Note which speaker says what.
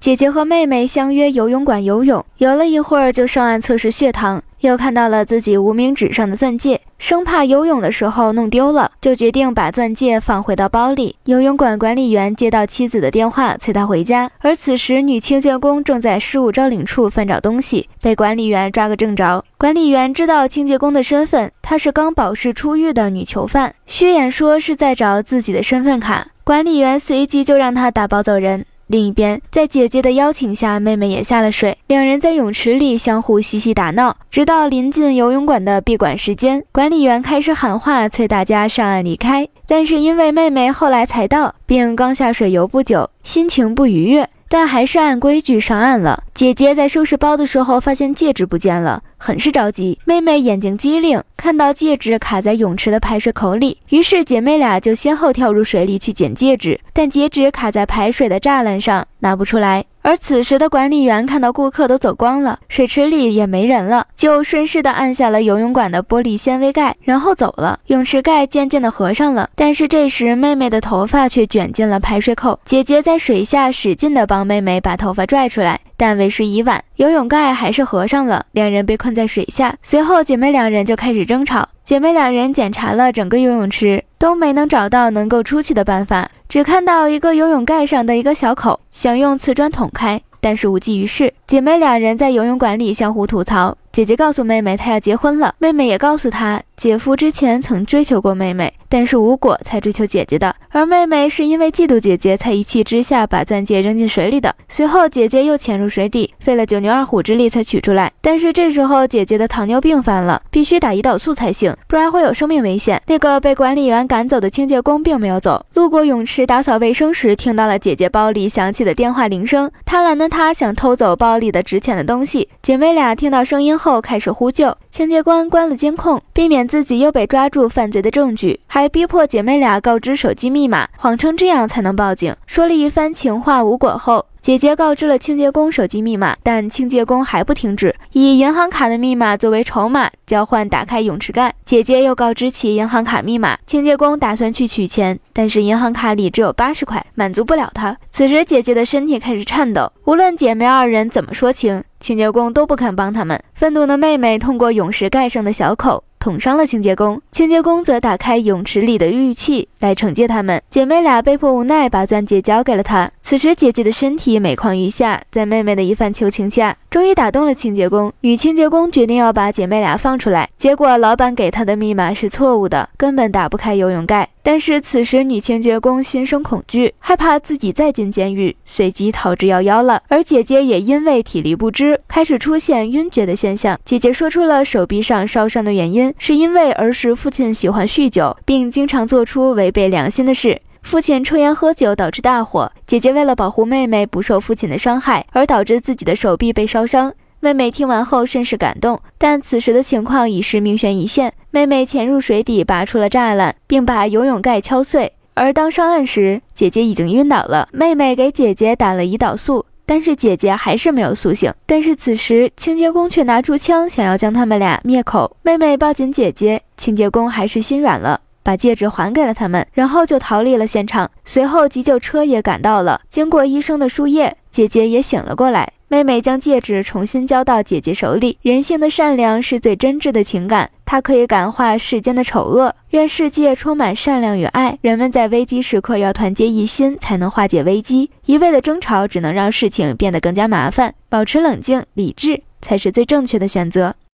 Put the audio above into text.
Speaker 1: 姐姐和妹妹相约游泳馆游泳，游了一会儿就上岸测试血糖，又看到了自己无名指上的钻戒，生怕游泳的时候弄丢了，就决定把钻戒放回到包里。游泳馆管理员接到妻子的电话，催他回家，而此时女清洁工正在失物招领处翻找东西，被管理员抓个正着。管理员知道清洁工的身份，她是刚保释出狱的女囚犯，虚演说是在找自己的身份卡，管理员随即就让她打包走人。另一边，在姐姐的邀请下，妹妹也下了水，两人在泳池里相互嬉戏打闹，直到临近游泳馆的闭馆时间，管理员开始喊话催大家上岸离开。但是因为妹妹后来才到，并刚下水游不久，心情不愉悦，但还是按规矩上岸了。姐姐在收拾包的时候发现戒指不见了，很是着急。妹妹眼睛机灵，看到戒指卡在泳池的排水口里，于是姐妹俩就先后跳入水里去捡戒指，但戒指卡在排水的栅栏上，拿不出来。而此时的管理员看到顾客都走光了，水池里也没人了，就顺势的按下了游泳馆的玻璃纤维盖，然后走了。泳池盖渐渐的合上了，但是这时妹妹的头发却卷进了排水口。姐姐在水下使劲的帮妹妹把头发拽出来，但为时已晚，游泳盖还是合上了，两人被困在水下。随后姐妹两人就开始争吵，姐妹两人检查了整个游泳池，都没能找到能够出去的办法，只看到一个游泳盖上的一个小口，想用瓷砖捅开，但是无济于事。姐妹两人在游泳馆里相互吐槽，姐姐告诉妹妹她要结婚了，妹妹也告诉她姐夫之前曾追求过妹妹，但是无果才追求姐姐的，而妹妹是因为嫉妒姐姐才一气之下把钻戒扔进水里的。随后姐姐又潜入水底，费了九牛二虎之力才取出来，但是这时候姐姐的糖尿病犯了，必须打胰岛素才行，不然会有生命危险。那个被管理员赶走的清洁工并没有走，路过泳池打扫卫生时听到了姐姐包里响起的电话铃声，贪婪的她想偷走包里的值钱的东西。姐妹俩听到声音后开始呼救，清洁官关了监控，避免自己又被抓住犯罪的证据，还逼迫姐妹俩告知手机密码，谎称这样才能报警。说了一番情话无果后，姐姐告知了清洁工手机密码，但清洁工还不停止，以银行卡的密码作为筹码交换打开泳池盖。姐姐又告知其银行卡密码，清洁工打算去取钱，但是银行卡里只有80块，满足不了她。此时姐姐的身体开始颤抖，无论姐妹二人怎么说情，清洁工都不肯帮他们。愤怒的妹妹通过泳池盖上的小口捅伤了清洁工，清洁工则打开泳池里的氯气来惩戒他们。姐妹俩被迫无奈把钻戒交给了他。此时姐姐的身体每况愈下，在妹妹的一番求情下，终于打动了清洁工。女清洁工决定要把姐妹俩放出来，结果老板给她的密码是错误的，根本打不开游泳盖。但是此时女清洁工心生恐惧，害怕自己再进监狱，随即逃之夭夭了。而姐姐也因为体力不支，开始出现晕厥的现象。姐姐说出了手臂上烧伤的原因，是因为儿时父亲喜欢酗酒，并经常做出违背良心的事。父亲抽烟喝酒导致大火，姐姐为了保护妹妹不受父亲的伤害，而导致自己的手臂被烧伤。妹妹听完后甚是感动，但此时的情况已是命悬一线。妹妹潜入水底拔出了栅栏，并把游泳盖敲碎，而当上岸时，姐姐已经晕倒了。妹妹给姐姐打了胰岛素，但是姐姐还是没有苏醒。但是此时清洁工却拿出枪想要将他们俩灭口。妹妹抱紧姐姐，清洁工还是心软了，把戒指还给了他们，然后就逃离了现场。随后急救车也赶到了，经过医生的输液，姐姐也醒了过来。妹妹将戒指重新交到姐姐手里。人性的善良是最真挚的情感，它可以感化世间的丑恶。愿世界充满善良与爱，人们在危机时刻要团结一心，才能化解危机。一味的争吵只能让事情变得更加麻烦。保持冷静理智才是最正确的选择。